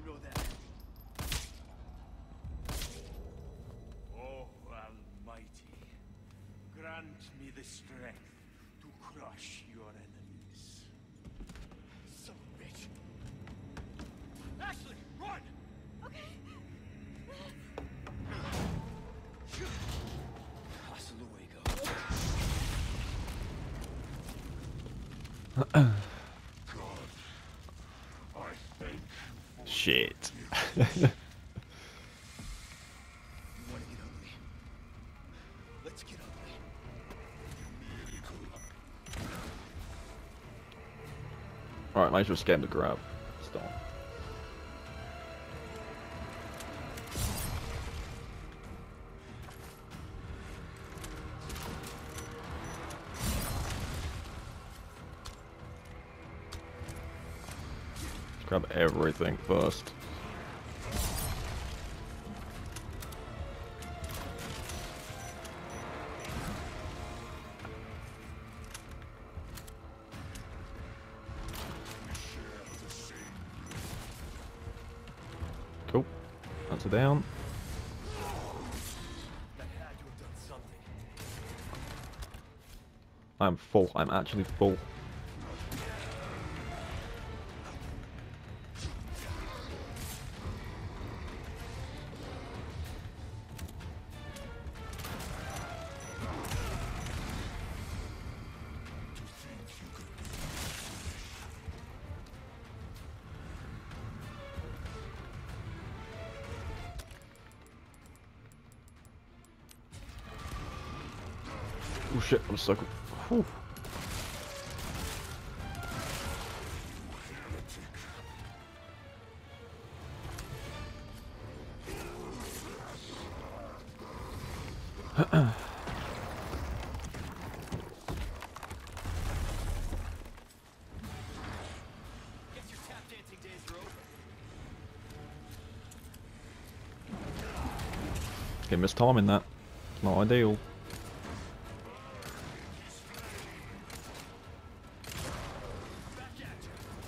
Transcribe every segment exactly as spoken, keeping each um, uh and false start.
know that? Oh, Almighty, grant me the strength to crush your enemies. Son of a bitch! Ashley, run! Okay. Hasta luego. Shit. You want to get ugly? Let's get ugly. Alright, might as well scam the grab. Stop. Grab everything first. Cool. That's a down. That had to have done something. I'm full. I'm actually full. Oh shit, I'm stuck. Whew. Guess your tap dancing days are over. Okay, missed time in that. Not ideal. Back at you.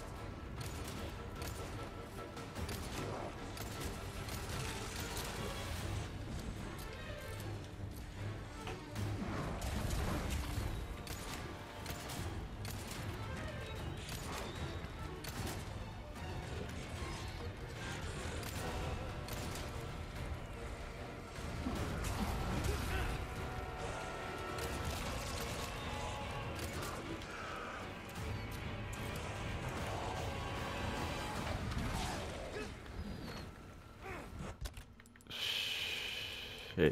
Shit.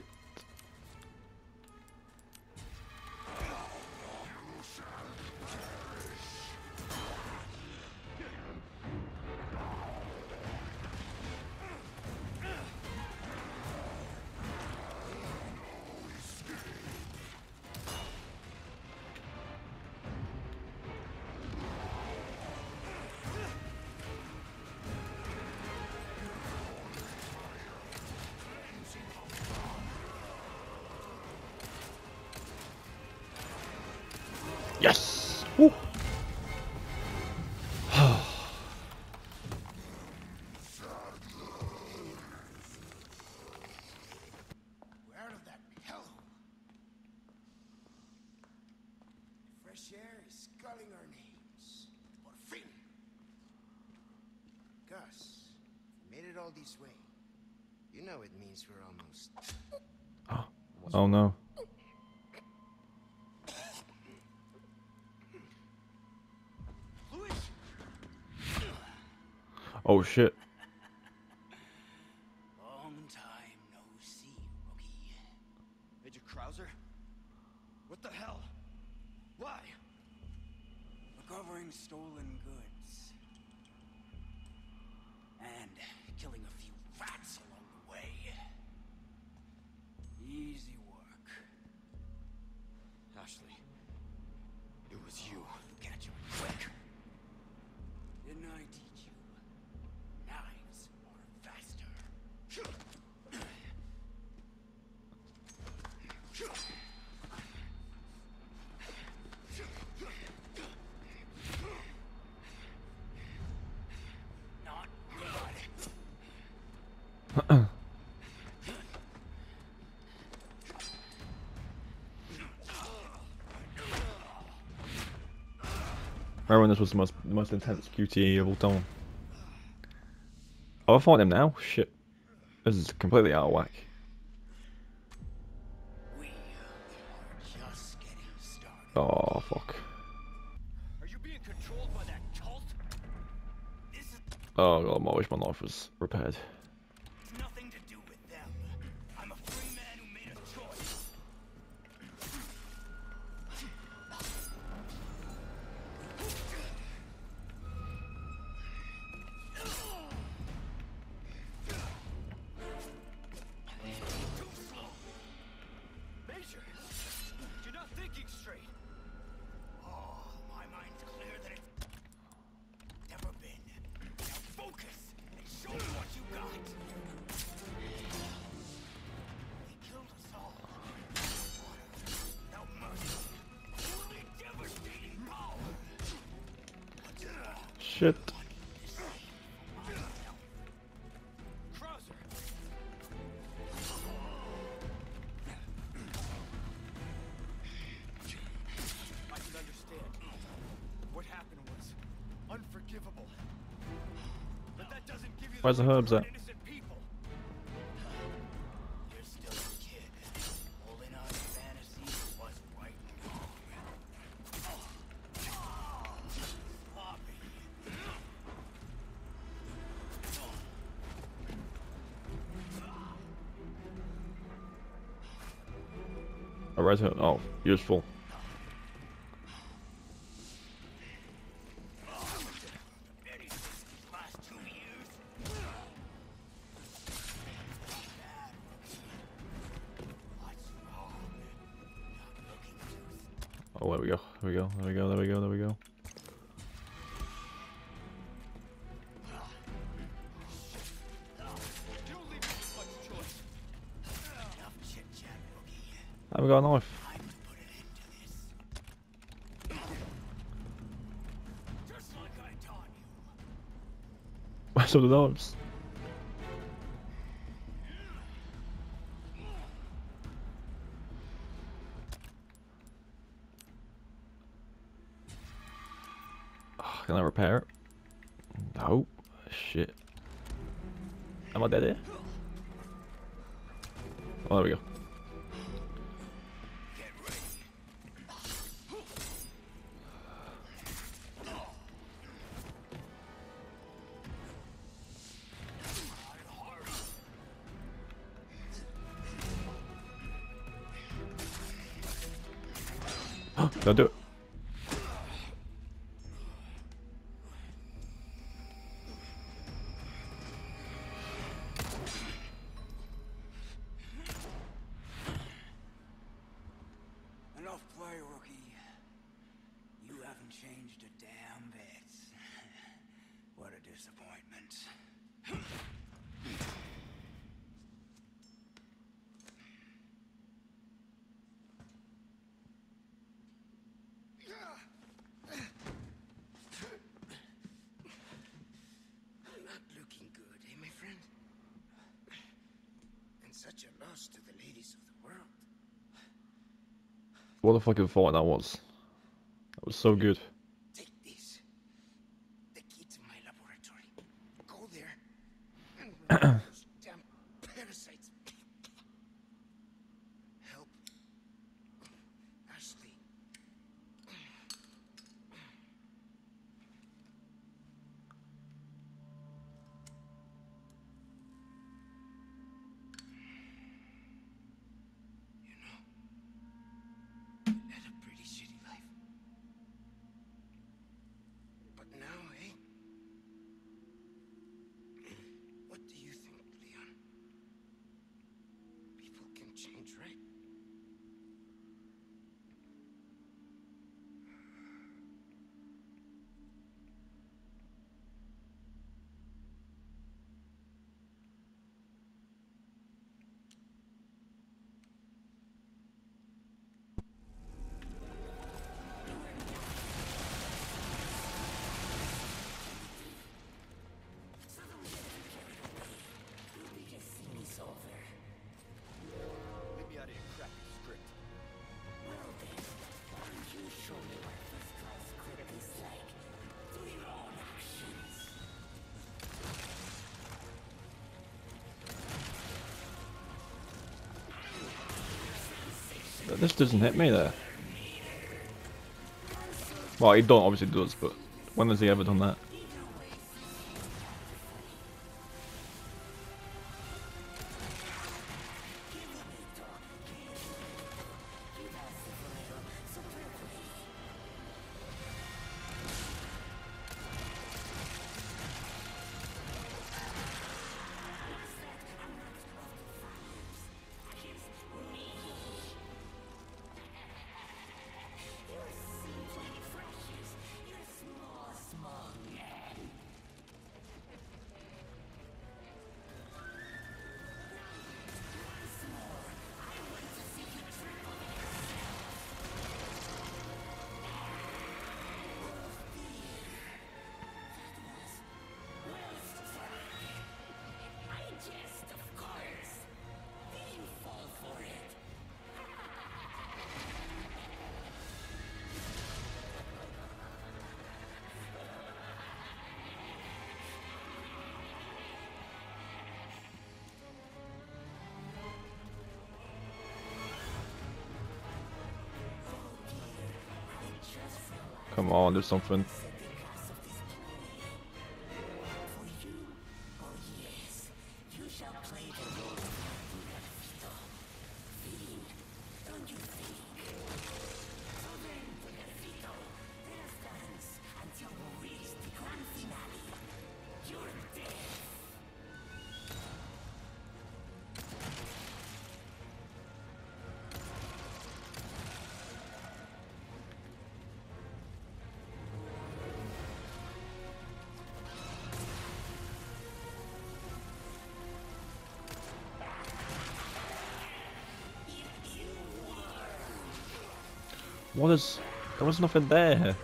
Yes! Woo! We're out of that hellhole. Fresh air is sculling our names. Por fin. Gus, we made it all this way. You know it means we're almost. Oh no. Louis! Oh shit. Long time no see, rookie. Major Krauser? What the hell? Why? Recovering stolen goods. And killing a few rats along the way. Easy work. Ashley, it was you. Catch him quick. Didn't I teach you? Knives are faster. remember when this was the most the most intense Q T E of all time. Oh, I find him now. Shit, this is completely out of whack. We are just getting started. Oh fuck. Are you being controlled by that cult? This is Oh god, I wish my knife was repaired. nothing to do with them. I'm a free man who made a choice. Too slow. Major, you're not thinking straight. Oh, my mind's clear that it's never been. Now focus and show me what you got. They killed us all. Water, without mercy. Truly devastating power. What's wrong? Shit. Krauser. I can understand. What happened was unforgivable. But that doesn't give you Where's the right to herbs hurt at? innocent people. You're still a kid. Holding on to fantasies of what's right and wrong. Sloppy. A red hood. Oh, useful. Anything these last two years? Bad. What's wrong? Not looking too Oh, there we go. There we go. There we go. There we go. There we go. You don't leave me with much choice. Enough chit-chat, rookie. I haven't got a knife. Time to put an end to this. Just like I taught you. Where's all the knives? Oh, can I repair it? No. Shit. Am I dead here? Oh, there we go. Get ready. Don't do it. Enough play, rookie. You haven't changed a damn bit. What a disappointment. Not looking good, eh, my friend? And such a loss to the ladies of the world. What the fucking fight that was. That was so good. Take this. The key to my laboratory. Go there and remove those damn parasites. Help Ashley. You know, you led a pretty shitty life. This doesn't hit me there. Well, he don't obviously does, but when has he ever done that? Come on, do something. What is... There was nothing there.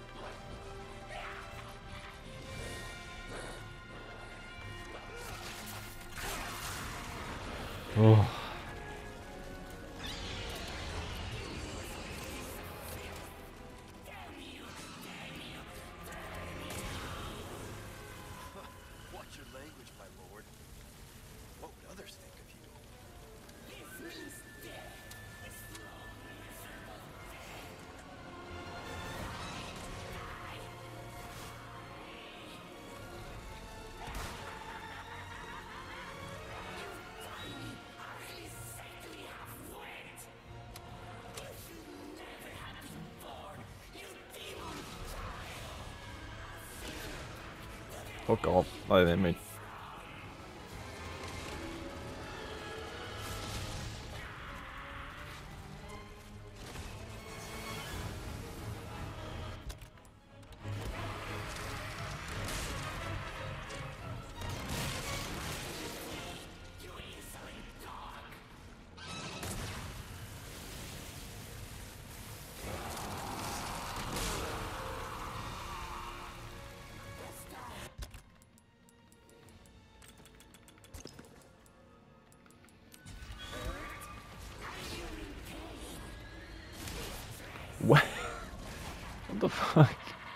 Oh. Watch your language, my lord. What would others think of you? Fuck off. I didn't mean. What? What the fuck?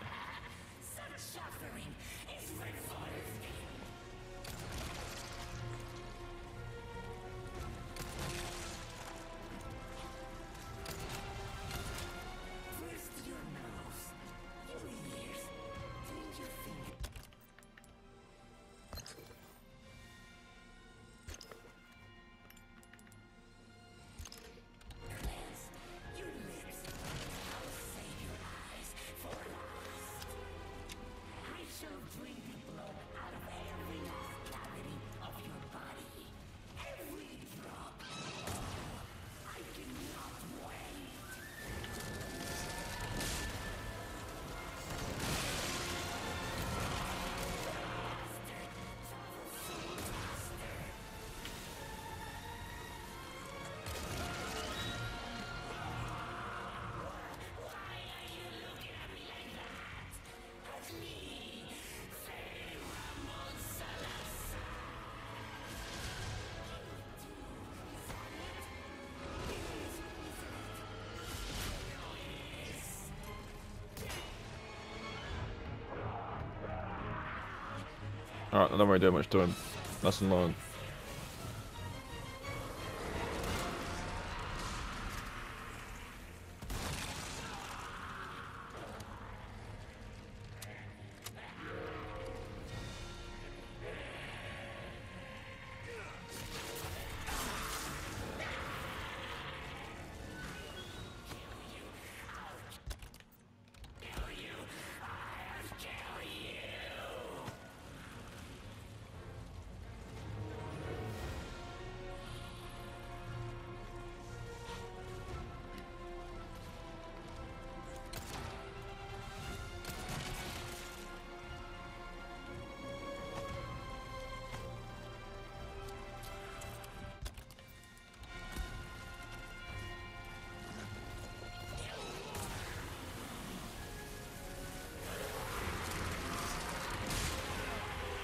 Alright, I don't really do much to him. Lesson learned.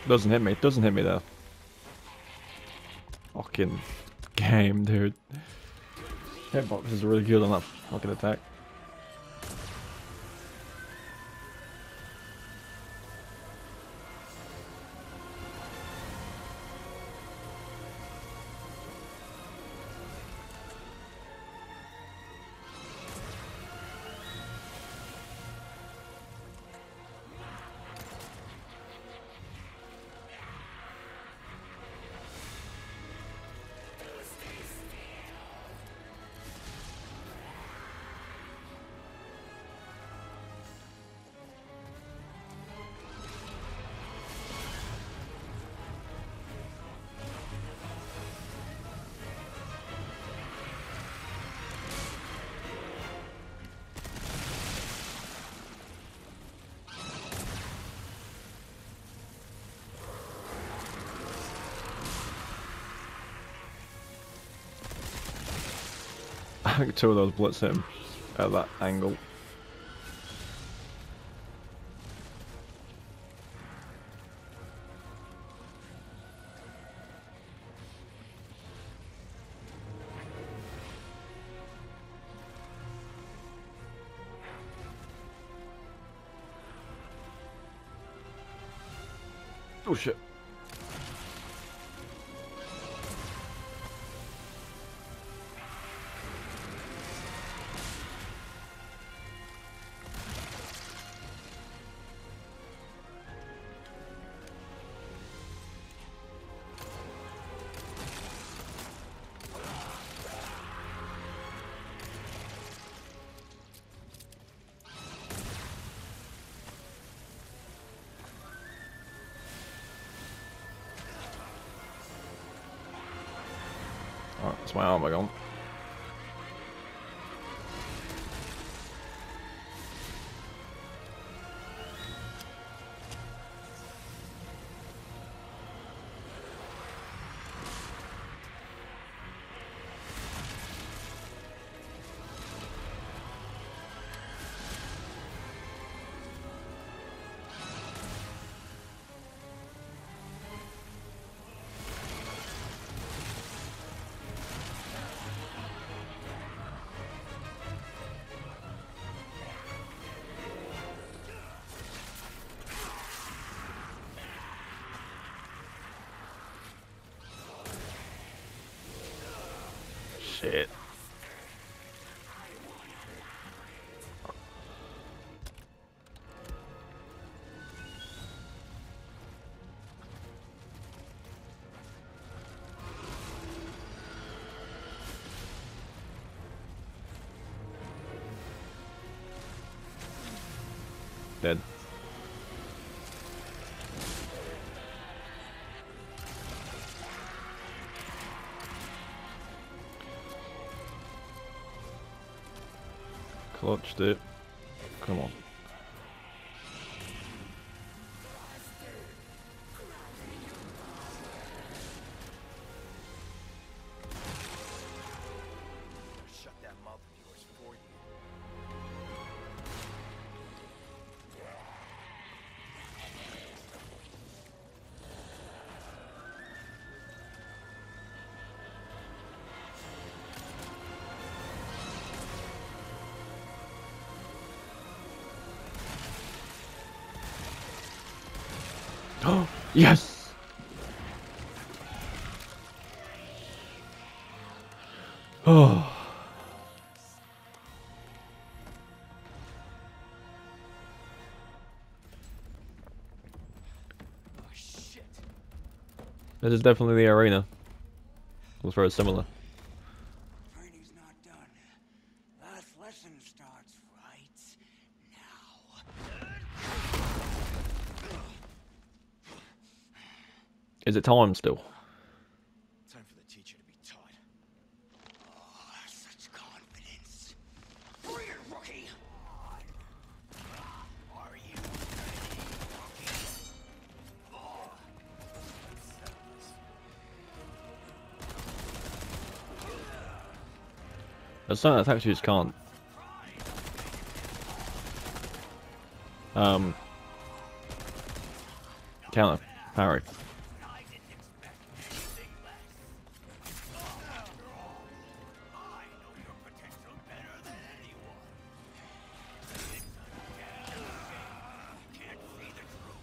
Doesn't hit me. Doesn't hit me there. Fucking game, dude. Hitbox is really good on that fucking attack. I think two of those bullets hit him at that angle. Oh shit. Alright, that's my armor gone. Shit. Dead. Clutched it. Come on. Shut that mouth of yours for you. Oh, yes! Oh. Oh shit. This is definitely the arena. It was very similar. Training's not done. Last lesson starts right now. Is it time still? Time for the teacher to be taught. Oh, such confidence. Bring it, rookie! Are you ready, rookie? Oh. There's certain attacks you just can't. Um. Counter. Parry. I didn't expect anything less. After all, I know your potential better than anyone. It's a damn shame you can't see the truth.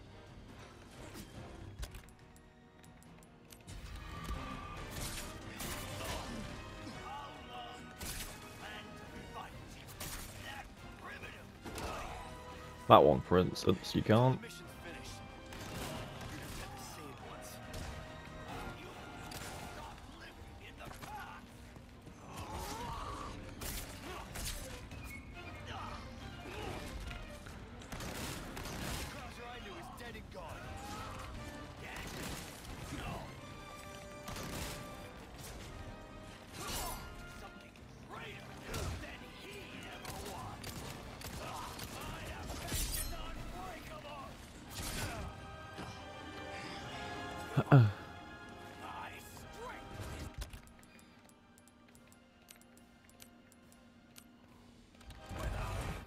How long do you plan to fight? That primitive. That one, for instance, you can't. Mission's finished. You just had to say it once. You stop living in the past. The Krauser I knew is dead and gone. Dead? No. Something greater than he ever was. My affection is unbreakable. My strength is without it.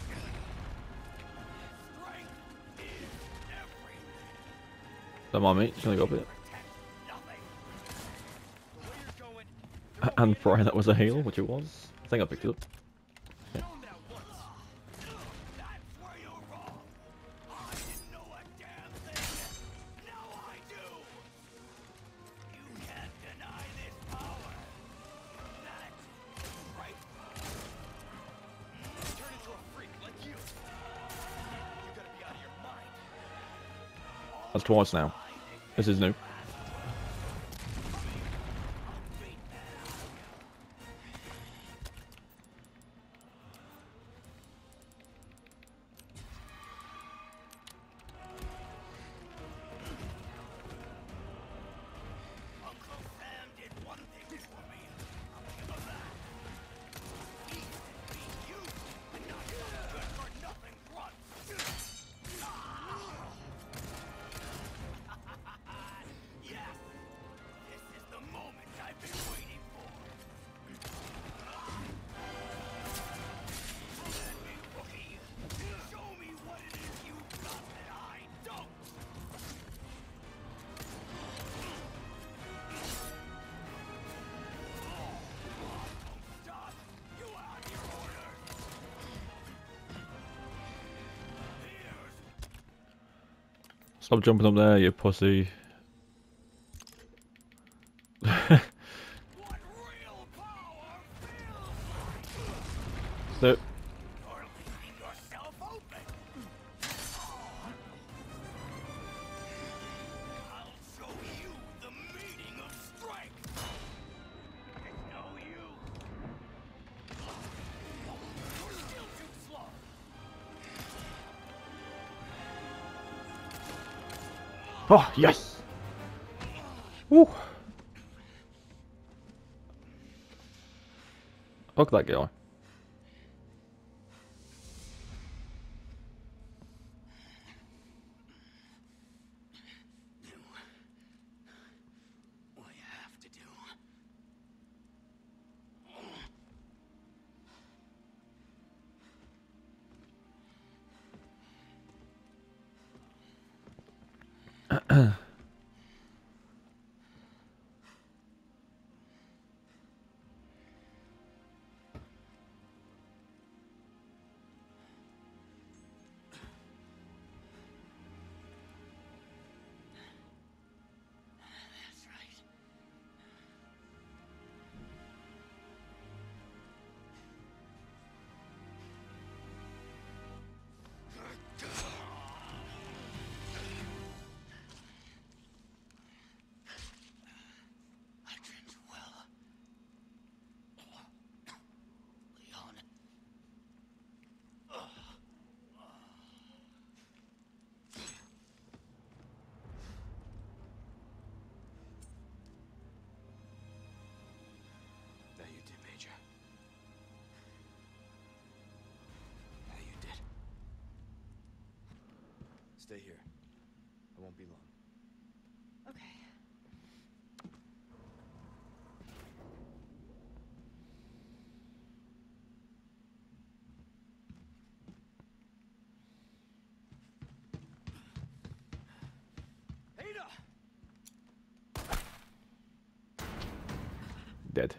Strength is everything. Don't mind me, just gonna go a bit. Protect nothing. The way you're going, And Brian, that was a heal, which it was. I think I picked it up. known that once. That's where you're wrong. I didn't know a damn thing. Now I do. You can't deny this power. That right? Turn into a freak like you. You gotta be out of your mind. That's twice now. This is new. Uncle Sam did one thing for me. I'll give him that. He said be you and not some good for nothing grunt. Yes, this is the moment I've been waiting for. Let me, rookie. Show me what it is you've got that I don't. Stop! You out your orders! Here's Stop jumping up there, you pussy. what real power feels like! So, You're leaving yourself open! I'll show you the meaning of strength! It's no use! You're still too slow! oh yes. Woo. Look at that guy. What you have to do. That's right. I dreamed well. Leon. That you did, Major. That you did. Stay here. I won't be long. Okay. Dead.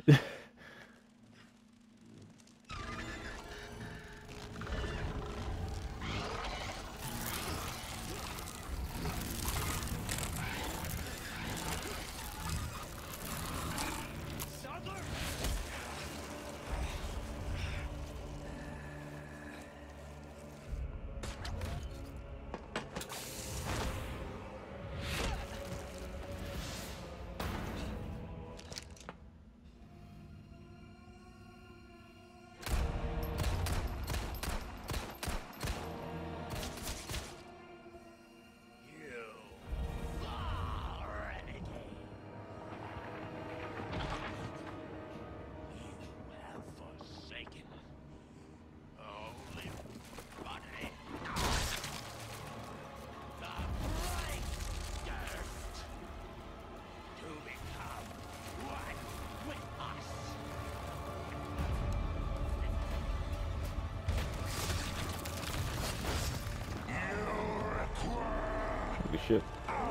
Sadler? You are renegade. You have forsaken only body. The bright dirt to become one with us. Holy shit.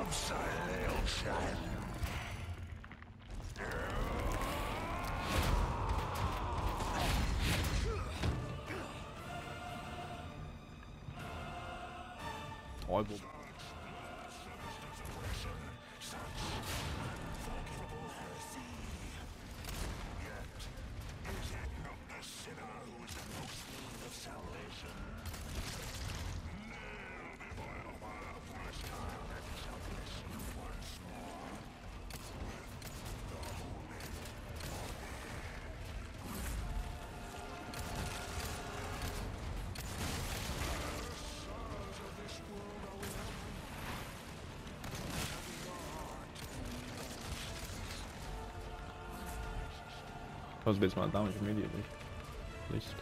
Oh, I will. That was a bit smart damage immediately, at least.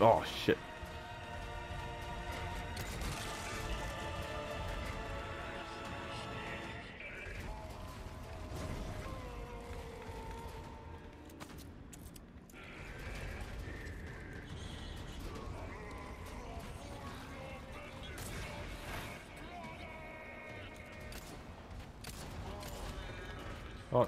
Oh shit. Fuck.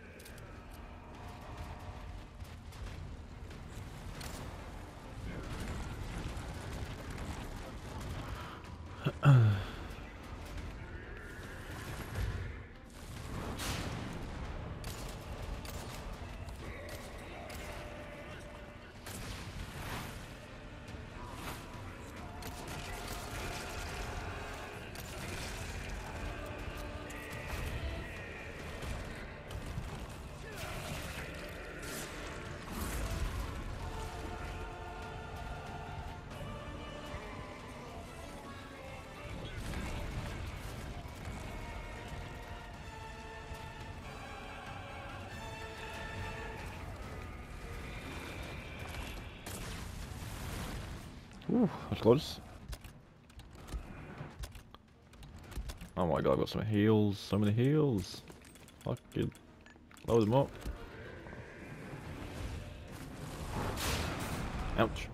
Ooh, that's close. Oh my god, I've got some heals. So many heals. Fucking load them up. Ouch.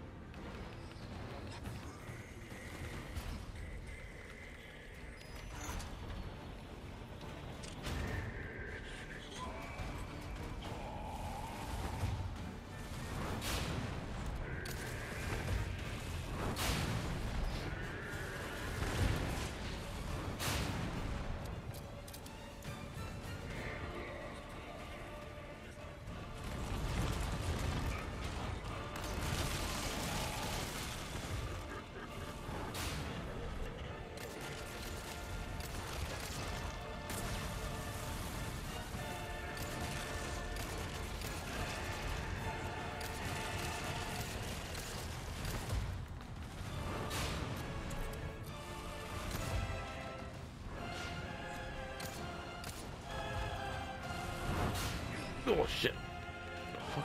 Oh shit. Fuck.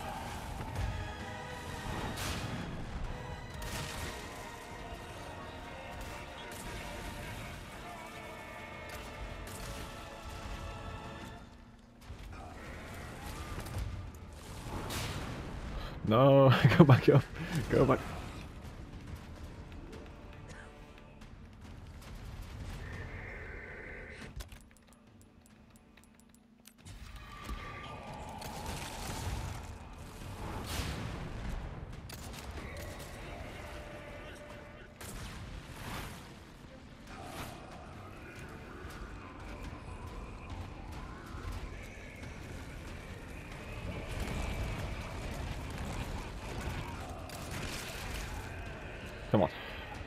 No, go back up. Go back. Come on.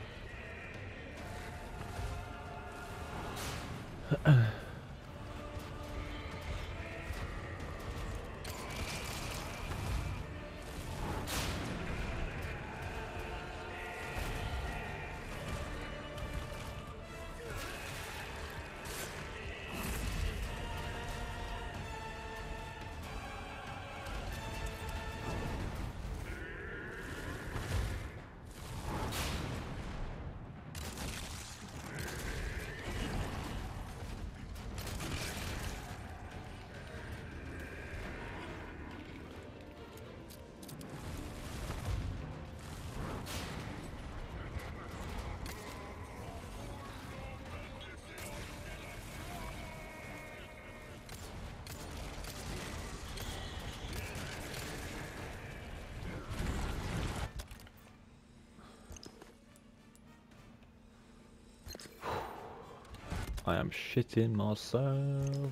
I am shitting myself.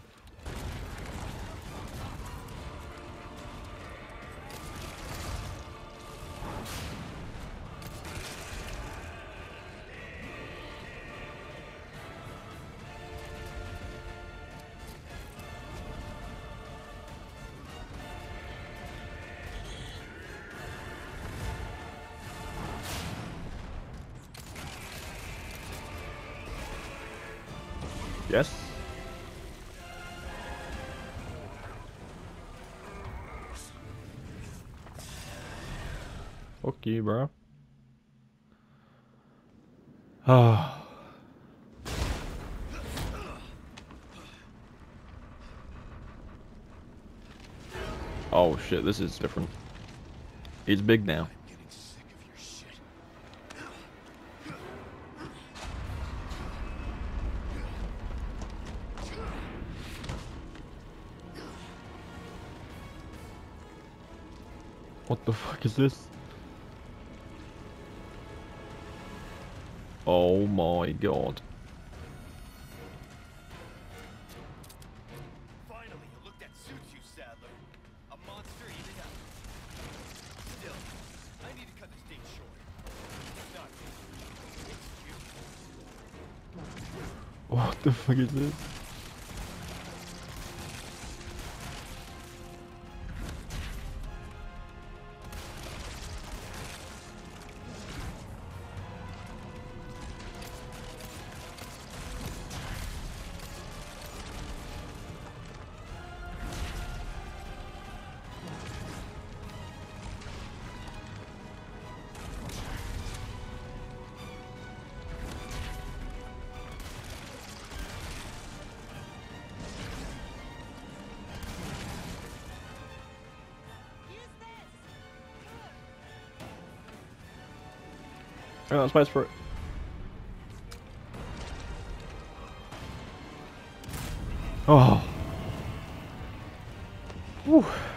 Yes. Fuck you, bro. Ah. Oh shit, this is different. He's big now. I'm getting sick of your shit. What the fuck is this? Oh my god. Finally, a look that suits you, Sadler. A monster eating up. Still, I need to cut this date short. It's not me. It's you. What the fuck is this? Oh, that's spice for it. Oh. Whew.